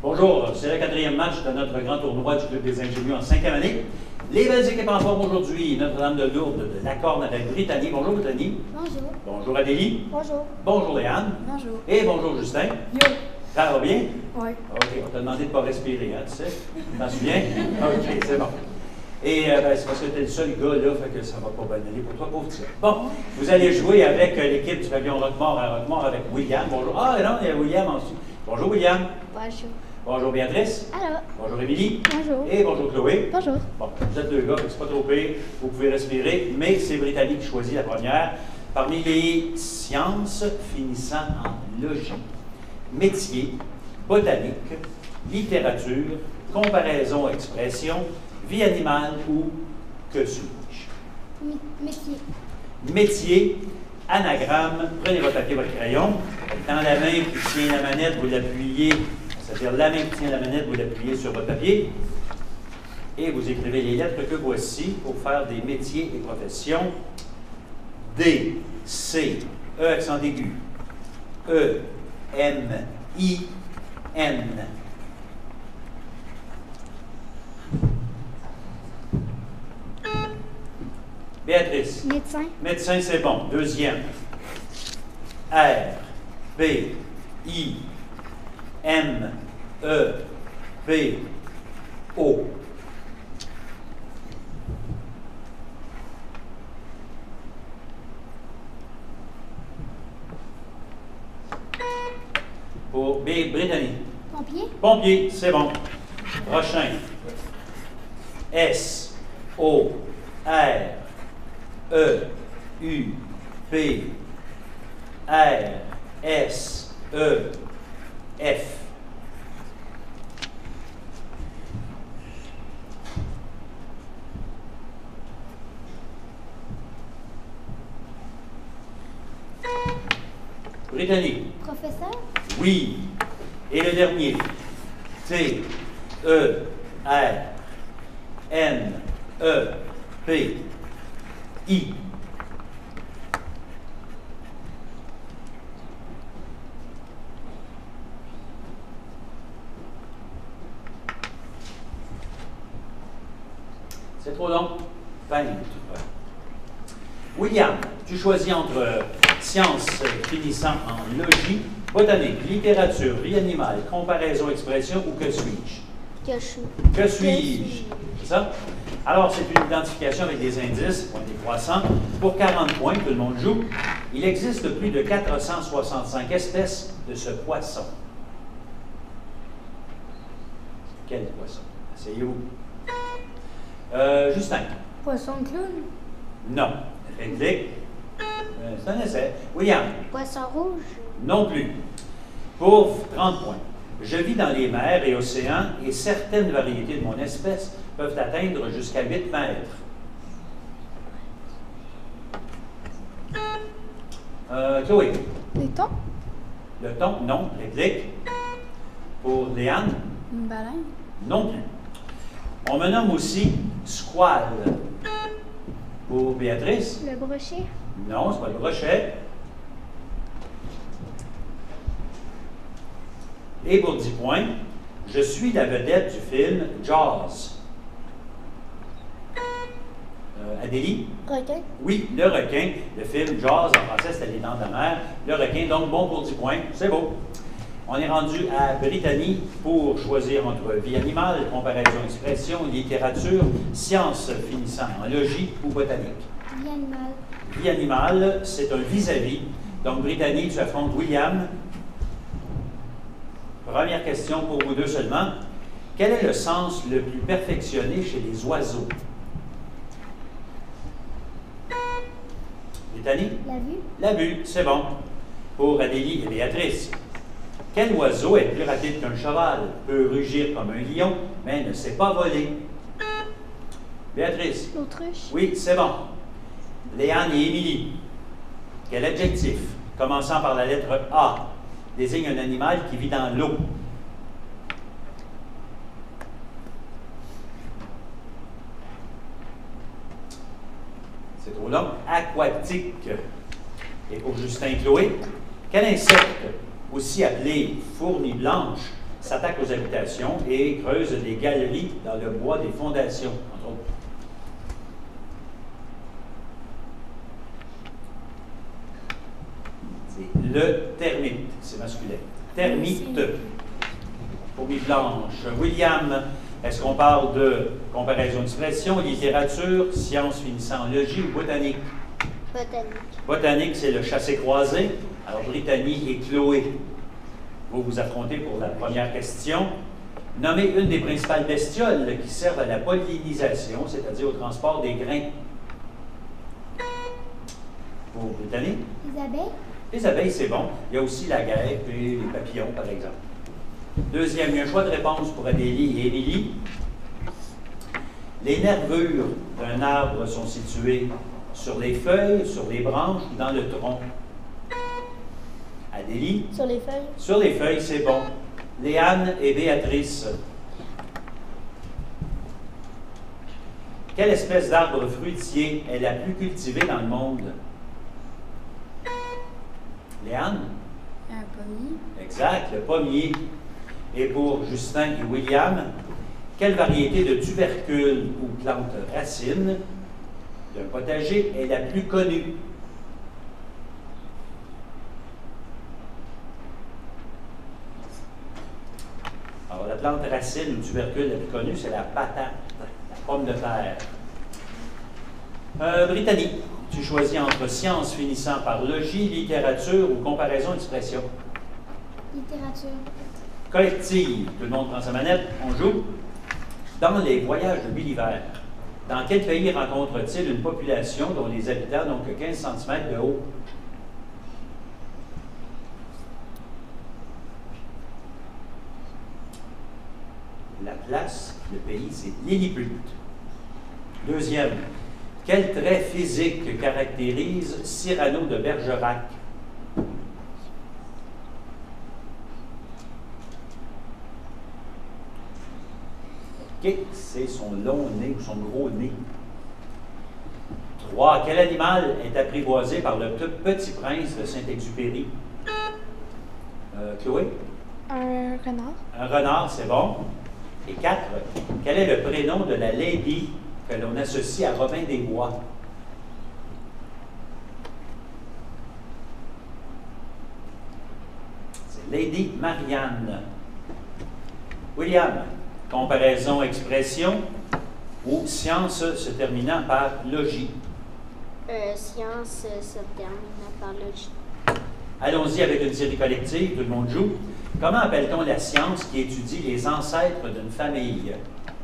Bonjour, c'est le quatrième match de notre grand tournoi du Club des ingénieux en 5e année. Les belles équipes en forme aujourd'hui, Notre-Dame de Lourdes de la Corne avec Brittany. Bonjour Brittany. Bonjour. Bonjour Adélie. Bonjour. Bonjour Léane. Bonjour. Et bonjour Justin. Yo. Ça va bien? Oui. OK, on t'a demandé de ne pas respirer, hein, tu sais? Tu t'en souviens? OK, c'est bon. Et c'est parce que tu es le seul gars là, fait que ça va pas bien aller pour toi, pauvre petit. Bon, vous allez jouer avec l'équipe du pavillon Roquemort à Roquemort avec William. Bonjour. Ah non, il y a William ensuite. Bonjour William. Bonjour. Bonjour Béatrice. Allô. Bonjour Émilie. Bonjour. Et bonjour Chloé. Bonjour. Bon, vous êtes deux gars, c'est pas trop pire, vous pouvez respirer, mais c'est Brittany qui choisit la première. Parmi les sciences finissant en logis, métier, botanique, littérature, comparaison, expression, vie animale ou que suis-je? Métier. Métier, anagramme, prenez votre papier, votre crayon, dans la main qui tient la manette, vous l'appuyez, c'est-à-dire la main qui tient la manette, vous l'appuyez sur votre papier, et vous écrivez les lettres que voici pour faire des métiers et professions. D, C, E accent aigu, E, M, I, N. Béatrice. Médecin. Médecin, c'est bon. Deuxième. R, B, I, M, E, P, O. Pour B, Brittany. Pompier. Pompier, c'est bon. Prochain. S, O, R, E, U, P, R, S, E, F. Brittany. Professeur. Oui. Et le dernier. T, E, R, N, E, P, I. C'est trop long? 20 minutes. William, tu choisis entre sciences finissant en logis, botanique, littérature, vie animale, comparaison, expression ou que suis-je? Que suis. Que suis-je? C'est ça? Alors, c'est une identification avec des indices, point décroissant. Pour 40 points, tout le monde joue. Il existe plus de 465 espèces de ce poisson. Quel poisson? Asseyez-vous. Justin. Poisson clown. Non. Réplique. C'est un essai. William. Poisson rouge. Non plus. Pour 30 points. Je vis dans les mers et océans et certaines variétés de mon espèce peuvent atteindre jusqu'à 8 mètres. Chloé. Les thons. Le thon, non. Réplique. Pour Léane. Une baleine. Non plus. On me nomme aussi squale. Pour Béatrice. Le brochet. Non, c'est pas le brochet. Et pour 10 points, je suis la vedette du film Jaws. Adélie? Requin. Oui, le requin. Le film Jaws, en français, c'était Les Dents de la Mer. Le requin, donc bon pour 10 points. C'est beau. On est rendu à Brittany pour choisir entre vie animale, comparaison, expression, littérature, sciences finissant en logis ou botanique. Vie animale. Vie animale, c'est un vis-à-vis. Donc, Brittany, tu affrontes William. Première question pour vous deux seulement. Quel est le sens le plus perfectionné chez les oiseaux? Brittany? La vue. La vue, c'est bon. Pour Adélie et Béatrice. Quel oiseau est plus rapide qu'un cheval, peut rugir comme un lion, mais ne sait pas voler? Béatrice? L'autruche. Oui, c'est bon. Léane et Émilie. Quel adjectif, commençant par la lettre A, désigne un animal qui vit dans l'eau? C'est trop long. Aquatique. Et pour Justin Chloé, quel insecte, aussi appelé fourmi blanche, s'attaque aux habitations et creuse des galeries dans le bois des fondations, entre autres. C'est le termite, c'est masculin. Termite. Fourmi blanche. William, est-ce qu'on parle de comparaison d'expression, littérature, sciences finissant en logis ou botanique? Botanique. Botanique, c'est le chassé-croisé. Alors, Brittany et Chloé, vous vous affrontez pour la première question. Nommez une des principales bestioles qui servent à la pollinisation, c'est-à-dire au transport des grains. Pour Brittany? Les abeilles. Les abeilles, c'est bon. Il y a aussi la guêpe et les papillons, par exemple. Deuxième, il y a un choix de réponse pour Adélie et Émilie. Les nervures d'un arbre sont situées sur les feuilles, sur les branches ou dans le tronc. Adélie? Sur les feuilles. Sur les feuilles, c'est bon. Léane et Béatrice. Quelle espèce d'arbre fruitier est la plus cultivée dans le monde? Léane? Un pommier. Exact, le pommier. Et pour Justin et William, quelle variété de tubercules ou plantes racines d'un potager est la plus connue? Alors, la plante racine ou tubercule la plus connue, c'est la patate, la pomme de terre. Brittany, tu choisis entre sciences finissant par logis, littérature ou comparaison d'expression. Littérature. Collective, tout le monde prend sa manette, on joue. Dans les voyages de Gulliver, dans quel pays rencontre-t-il une population dont les habitants n'ont que 15 cm de haut? La place, le pays, c'est Lilliput. Deuxième, quel trait physique caractérise Cyrano de Bergerac? OK, c'est son long nez ou son gros nez. 3. Quel animal est apprivoisé par le petit prince de Saint-Exupéry? Chloé? Un renard. Un renard, c'est bon. Et 4. Quel est le prénom de la lady que l'on associe à Robin des Bois? C'est Lady Marianne. William, comparaison expression ou science se terminant par logis? Science se termine par logis. Allons-y avec une série collective, tout le monde joue. Comment appelle-t-on la science qui étudie les ancêtres d'une famille?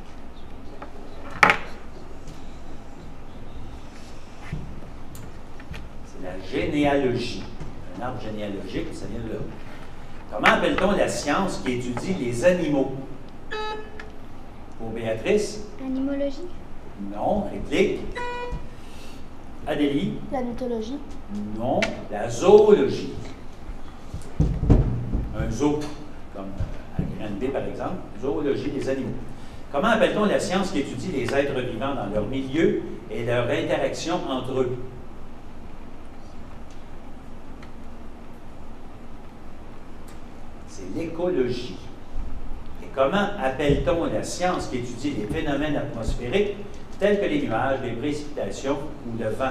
C'est la généalogie. Un arbre généalogique, ça vient de là. Comment appelle-t-on la science qui étudie les animaux? Pour Béatrice? L'animologie. Non. Réplique? Adélie? La mythologie. Non. La zoologie. Un zoo, comme à Granby par exemple, zoologie des animaux. Comment appelle-t-on la science qui étudie les êtres vivants dans leur milieu et leur interaction entre eux? C'est l'écologie. Et comment appelle-t-on la science qui étudie les phénomènes atmosphériques tels que les nuages, les précipitations ou le vent?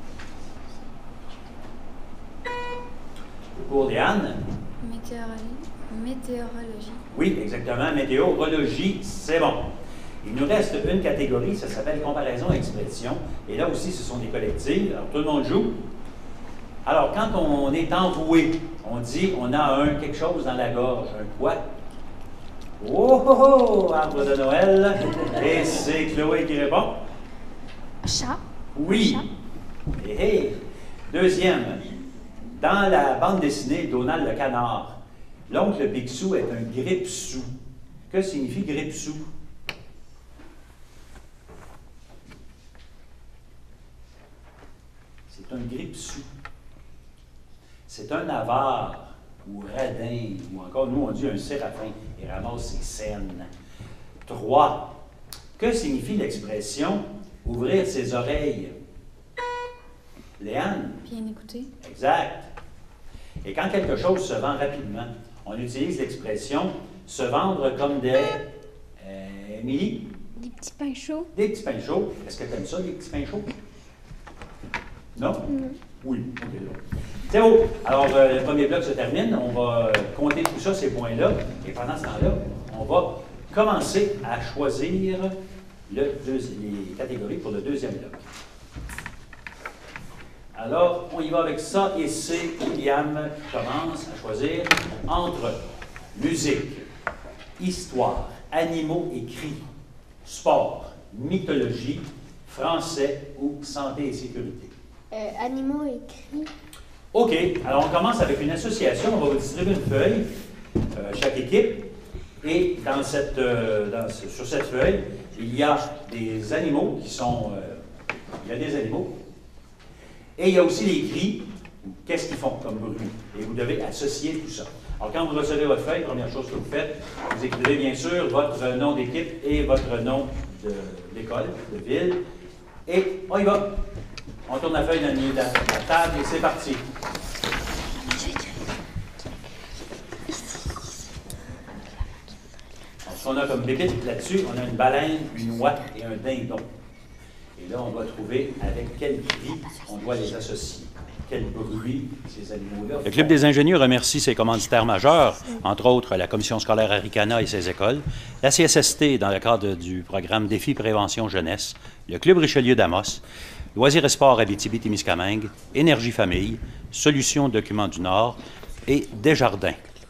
Pour Léane? Météorologie. Oui, exactement. Météorologie, c'est bon. Il nous reste une catégorie, ça s'appelle comparaison expression. Et là aussi, ce sont des collectives. Alors, tout le monde joue. Alors, quand on est enroué, on dit on a quelque chose dans la gorge. Un quoi? Oh, oh, oh! Arbre de Noël. Et c'est Chloé qui répond. Chat. Oui. Hé, hé. Deuxième. Dans la bande dessinée Donald le canard, l'oncle Picsou est un grippe-sou. Que signifie grippe-sou? C'est un grippe-sou. C'est un avare, ou radin, ou encore, nous, on dit un séraphin. Il ramasse ses scènes. 3. Que signifie l'expression « ouvrir ses oreilles » ? Léane? Bien écouter. Exact. Et quand quelque chose se vend rapidement, on utilise l'expression se vendre comme des... Émilie? Des petits pains chauds. Des petits pains chauds. Est-ce que tu aimes ça, les petits pains chauds? Non? Non. Oui. OK, là. C'est beau. Alors, le premier bloc se termine. On va compter tout ça, ces points-là. Et pendant ce temps-là, on va commencer à choisir les catégories pour le deuxième bloc. Alors, on y va avec ça, et c'est William qui commence à choisir entre musique, histoire, animaux et cris, sport, mythologie, français ou santé et sécurité. Animaux et cris. OK. Alors, on commence avec une association. On va vous distribuer une feuille, chaque équipe. Et sur cette feuille, il y a des animaux qui sont... il y a des animaux. Et il y a aussi les cris. Qu'est-ce qu'ils font comme bruit? Et vous devez associer tout ça. Alors, quand vous recevez votre feuille, première chose que vous faites, vous écrivez bien sûr votre nom d'équipe et votre nom d'école, de ville. Et on y va. On tourne la feuille dans le milieu de la table et c'est parti. Alors, ce qu'on a comme pépite là-dessus, on a une baleine, une ouate et un dindon. Et là, on doit trouver avec quel cri on doit les associer. Quel bruit ces animaux-là font. Le Club des ingénieurs remercie ses commanditaires majeurs, entre autres la Commission scolaire Aricana et ses écoles, la CSST dans le cadre du programme Défi Prévention Jeunesse, le Club Richelieu d'Amos, Loisirs et Sports Abitibi-Témiscamingue, Énergie Famille, Solutions Documents du Nord et Desjardins.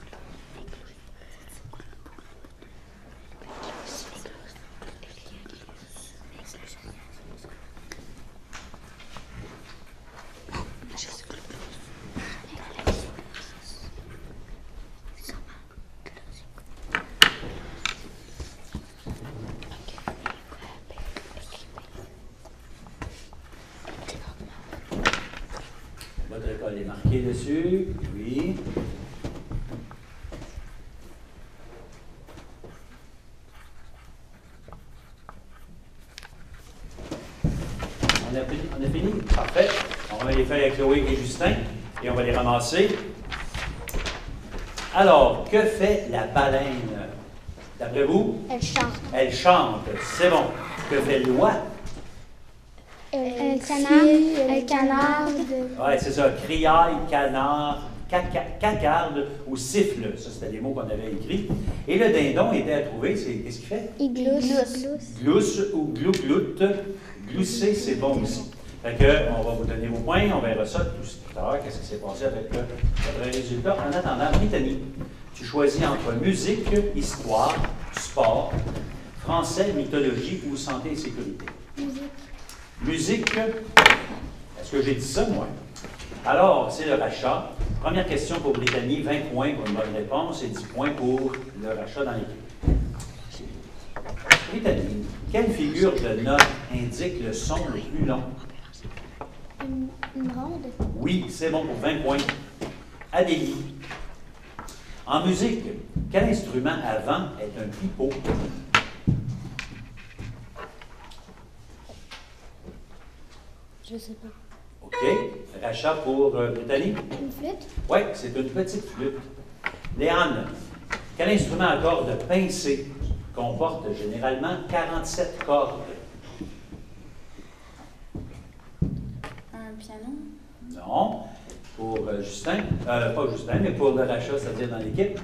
Votre école est marquée dessus. Oui. On a fini? Parfait. On remet les feuilles à Chloé et Justin et on va les ramasser. Alors, que fait la baleine? D'après vous? Elle chante. Elle chante. C'est bon. Que fait l'oie? Elle canarde. Oui, c'est ça. Criaille, canard, cacarde ou siffle. Ça, c'était les mots qu'on avait écrits. Et le dindon était à trouver. Qu'est-ce qu'il fait? Il glousse. Glousse ou glougloute. Glousser, c'est bon aussi. Fait que, on va vous donner vos points. On verra ça tout à l'heure. Qu'est-ce qui s'est passé avec votre résultat? En attendant, Brittany, tu choisis entre musique, histoire, sport, français, mythologie ou santé et sécurité. Musique, est-ce que j'ai dit ça, moi? Alors, c'est le rachat. Première question pour Brittany, 20 points pour une bonne réponse et 10 points pour le rachat dans l'équipe. Brittany, quelle figure de note indique le son le plus long? Une ronde. Oui, c'est bon pour 20 points. Adélie, en musique, quel instrument à vent est un pipeau? Je sais pas. OK. Rachat pour Brittany? Une flûte? Oui, c'est une petite flûte. Léane, quel instrument à cordes pincées comporte généralement 47 cordes? Un piano? Non. Pour Justin, pas Justin, mais pour le rachat, c'est-à-dire dans l'équipe.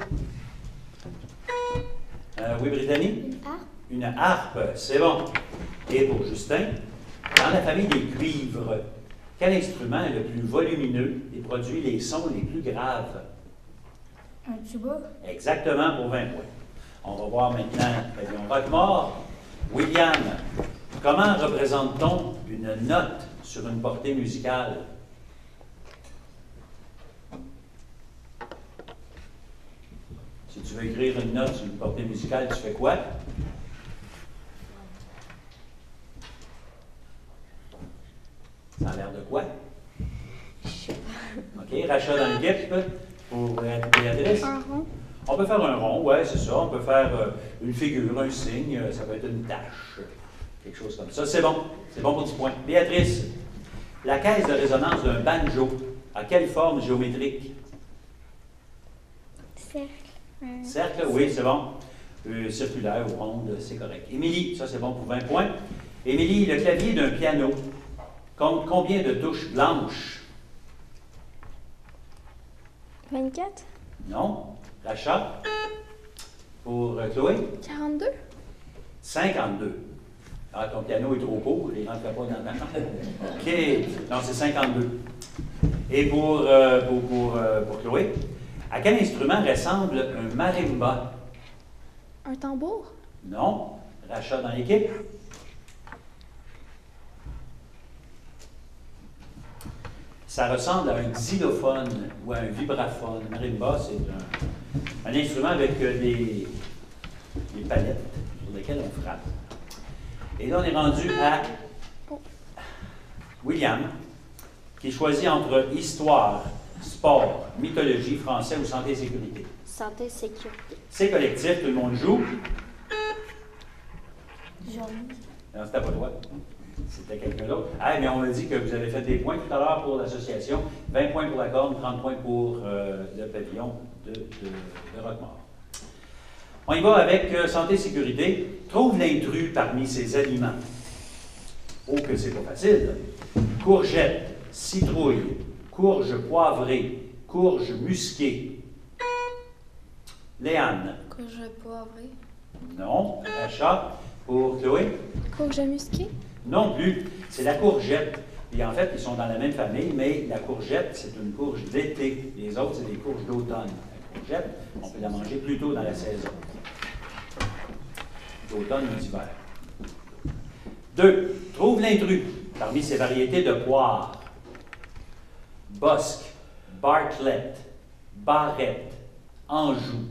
Oui, Brittany? Une harpe? Une harpe, c'est bon. Et pour Justin, dans la famille des cuivres, quel instrument est le plus volumineux et produit les sons les plus graves? Un tuba? Exactement pour 20 points. On va voir maintenant Pavillon Roquemort. William, comment représente-t-on une note sur une portée musicale? Si tu veux écrire une note sur une portée musicale, tu fais quoi? Ça a l'air de quoi? OK, rachat dans l'équipe pour Béatrice. Un rond. On peut faire un rond, oui, c'est ça. On peut faire une figure, un signe, ça peut être une tâche, quelque chose comme ça. C'est bon. C'est bon pour 10 points. Béatrice, la caisse de résonance d'un banjo, à quelle forme géométrique? Cercle. Cercle, oui, c'est bon. Circulaire ou ronde, c'est correct. Émilie, ça c'est bon pour 20 points. Émilie, le clavier d'un piano compte combien de touches blanches? 24. Non. Rachat? Pour Chloé? 42. 52. Ah, ton piano est trop court, il ne rentre pas dans ta chambre. OK. Non, c'est 52. Et pour Chloé, à quel instrument ressemble un marimba? Un tambour. Non. Rachat dans l'équipe? Ça ressemble à un xylophone ou à un vibraphone. Marimba, c'est un instrument avec des palettes sur lesquelles on frappe. Et là, on est rendu à William, qui choisit entre histoire, sport, mythologie, français ou santé et sécurité. Santé, sécurité. C'est collectif, tout le monde joue. Jaune. Non, c'était pas toi. C'était quelqu'un d'autre. Ah, mais on m'a dit que vous avez fait des points tout à l'heure pour l'association. 20 points pour la corne, 30 points pour le pavillon de Roquemort. On y va avec santé et sécurité. Trouve l'intrus parmi ces aliments. Oh, que c'est pas facile. Courgette, citrouille, courge poivrée, courge musquée. Léane. Courge poivrée. Non. Rachat pour Chloé. Courge musquée. Non plus. C'est la courgette. Et en fait, ils sont dans la même famille, mais la courgette, c'est une courge d'été. Les autres, c'est des courges d'automne. La courgette, on peut la manger plus tôt dans la saison. D'automne ou d'hiver. 2. Trouve l'intrus parmi ces variétés de poires. Bosque, Bartlett, Barrette, Anjou.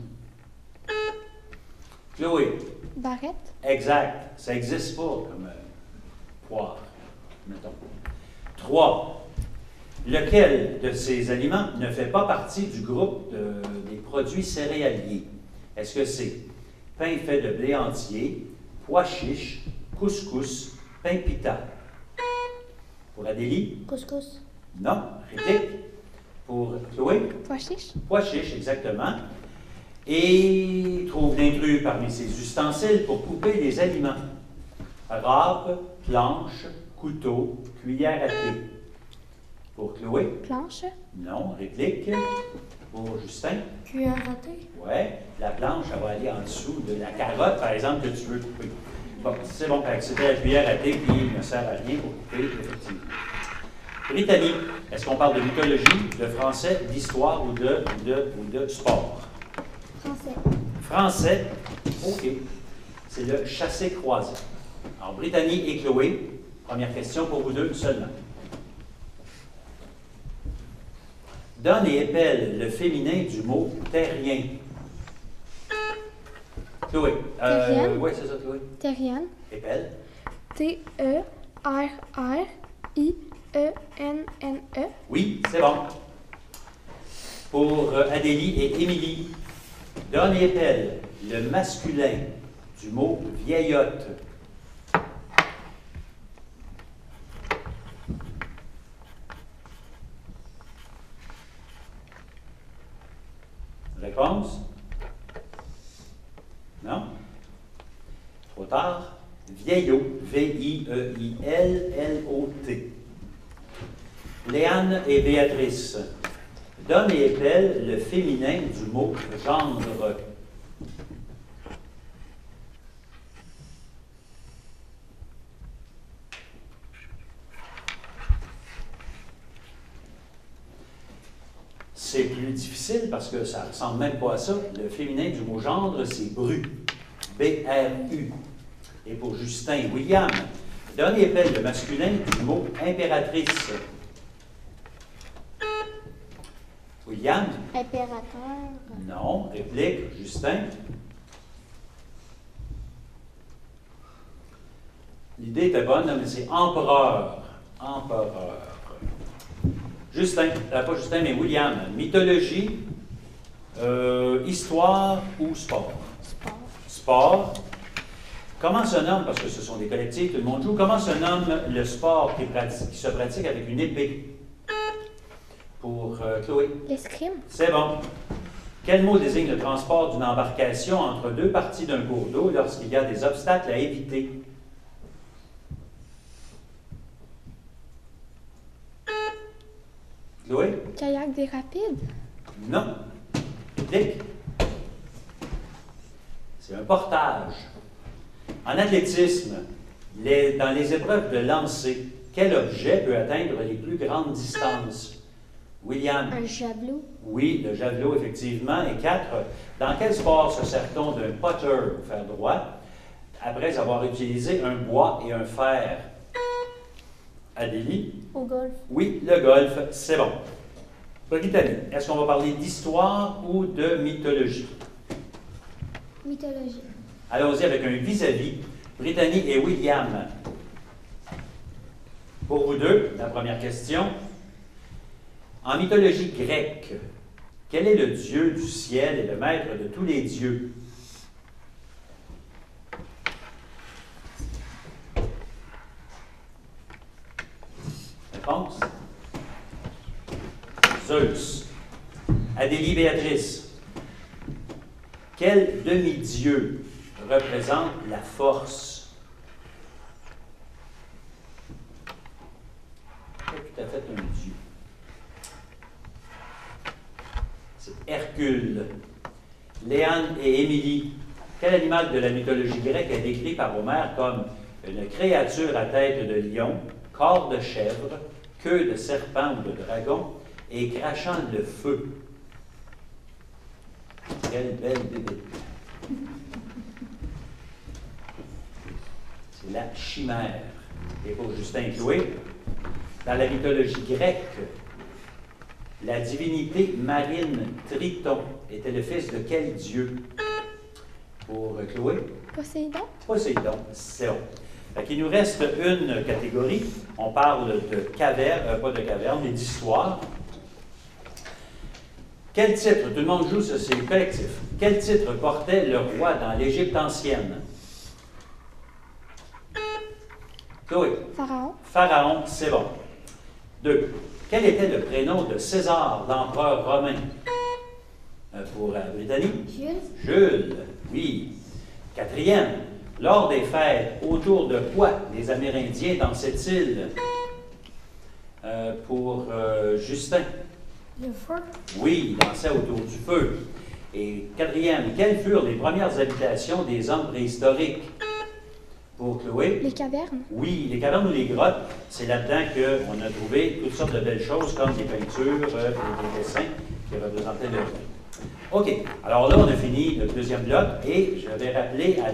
Chloé. Barrette. Exact. Ça n'existe pas comme poire, mettons. 3. Lequel de ces aliments ne fait pas partie du groupe des produits céréaliers? Est-ce que c'est pain fait de blé entier, pois chiche, couscous, pain pita? Pour Adélie? Couscous. Non. Réplique? Pour Chloé? Pois chiche. Pois chiche, exactement. Et trouve l'intrus parmi ces ustensiles pour couper les aliments. Râpe, planche, couteau, cuillère à thé. Pour Chloé? Planche. Non. Réplique? Pour Justin? Cuillère à thé. Ouais. La planche, elle va aller en dessous de la carotte, par exemple, que tu veux couper. Bon, c'est bon. C'était la cuillère à thé qui ne sert à rien pour couper, effectivement. Brittany, est-ce qu'on parle de mythologie, de français, d'histoire ou de sport? Français. Français, OK. C'est le chassé-croisé. Alors, Brittany et Chloé, première question pour vous deux seulement. Donne et épelle le féminin du mot terrien. Chloé. Terrienne? Oui, c'est ça, Chloé. Terrienne. Épelle. T-E-R-R-I-E-N-N-E. Oui, c'est bon. Pour Adélie et Émilie, donne et épelle le masculin du mot vieillotte. Réponse? Non? Trop tard? Vieillot, V-I-E-I-L-L-O-T. Léane et Béatrice, donne et épelle le féminin du mot gendre. C'est plus difficile parce que ça ne ressemble même pas à ça. Le féminin du mot gendre, c'est bru. B-R-U. Et pour Justin et William, donne et épelle le masculin du mot impératrice. William? Impérateur. Non. Réplique, Justin? L'idée était bonne, mais c'est empereur. Empereur. Justin, pas Justin, mais William. Mythologie, histoire ou sport? Sport. Sport. Comment se nomme, parce que ce sont des collectifs, tout le monde joue, comment se nomme le sport qui se pratique avec une épée? Pour Chloé. L'escrime. C'est bon. Quel mot désigne le transport d'une embarcation entre deux parties d'un cours d'eau lorsqu'il y a des obstacles à éviter? Chloé? Kayak des rapides. Non. Dick? C'est un portage. En athlétisme, dans les épreuves de lancer, quel objet peut atteindre les plus grandes distances? William? Un javelot. Oui, le javelot, effectivement. Et 4, dans quel sport se sert-on d'un putter pour faire droit après avoir utilisé un bois et un fer? Adélie? Au golf. Oui, le golf, c'est bon. Brittany, est-ce qu'on va parler d'histoire ou de mythologie? Mythologie. Allons-y avec un vis-à-vis. Brittany et William. Pour vous deux, la première question. En mythologie grecque, quel est le dieu du ciel et le maître de tous les dieux? Réponse? Zeus. Adélie Béatrice. Quel demi-dieu représente la force? Pas tout à fait un dieu. C'est Hercule. Léane et Émilie. Quel animal de la mythologie grecque est décrit par Homère comme une créature à tête de lion, corps de chèvre, queue de serpent ou de dragon et crachant le feu? Quelle belle bébé. C'est la chimère. Et pour Justin et Chloé, dans la mythologie grecque, la divinité marine Triton était le fils de quel dieu? Pour Chloé? Poséidon. Poséidon, c'est bon. Fait qu'il nous reste une catégorie. On parle de caverne, pas de caverne, mais d'histoire. Quel titre, tout le monde joue, ça c'est collectif. Quel titre portait le roi dans l'Égypte ancienne? Chloé? Pharaon. Pharaon, c'est bon. 2. Quel était le prénom de César, l'empereur romain? Pour Brittany? Jules. Jules, oui. 4e. Lors des fêtes, autour de quoi les Amérindiens dansaient-ils? Pour Justin? Le feu. Oui, ils dansaient autour du feu. Et 4e, quelles furent les premières habitations des hommes préhistoriques? Pour Chloé? Les cavernes. Oui, les cavernes ou les grottes, c'est là-dedans qu'on a trouvé toutes sortes de belles choses comme des peintures, des dessins qui représentaient le monde. OK, alors là, on a fini le deuxième bloc et je vais rappeler à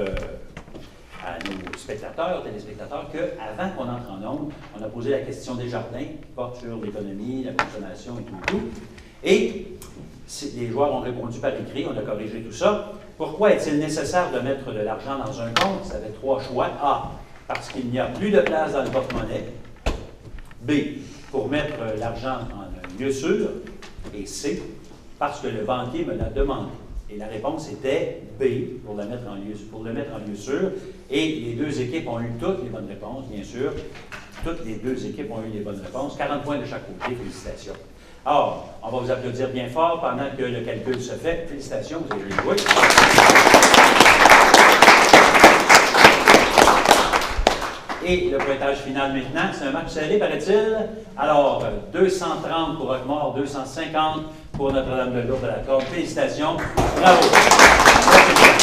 nos spectateurs, téléspectateurs, qu'avant qu'on entre en ondes, on a posé la question des jardins qui porte sur l'économie, la consommation et tout. Et les joueurs ont répondu par écrit, on a corrigé tout ça. Pourquoi est-il nécessaire de mettre de l'argent dans un compte? Ça avait 3 choix. A, parce qu'il n'y a plus de place dans le porte-monnaie. B, pour mettre l'argent en un lieu sûr. Et C, parce que le banquier me l'a demandé. Et la réponse était B, pour le mettre en lieu sûr. Et les deux équipes ont eu toutes les bonnes réponses, bien sûr. Toutes les deux équipes ont eu les bonnes réponses. 40 points de chaque côté. Félicitations. Alors, on va vous applaudir bien fort pendant que le calcul se fait. Félicitations, vous avez bien joué. Et le pointage final maintenant, c'est un match serré, paraît-il. Alors, 230 pour Roquemort, 250 pour Notre-Dame-de-Lourdes à la Corde. Félicitations. Bravo.